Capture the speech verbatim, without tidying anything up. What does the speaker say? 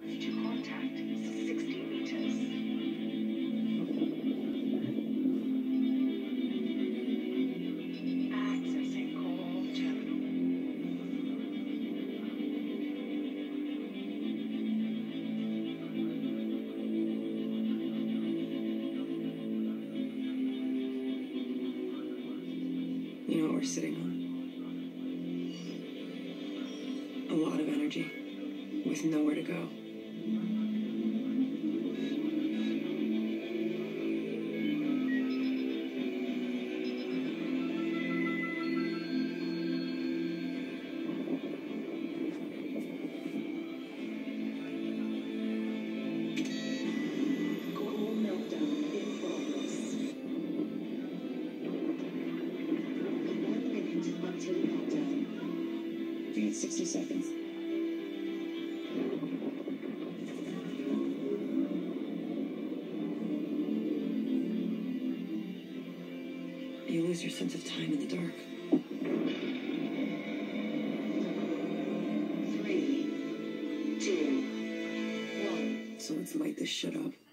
To contact sixty meters. Accessing call terminal. You know what we're sitting on? A lot of energy, with nowhere to go. You need sixty seconds. You lose your sense of time in the dark. Three, two, one. So let's light this shit up.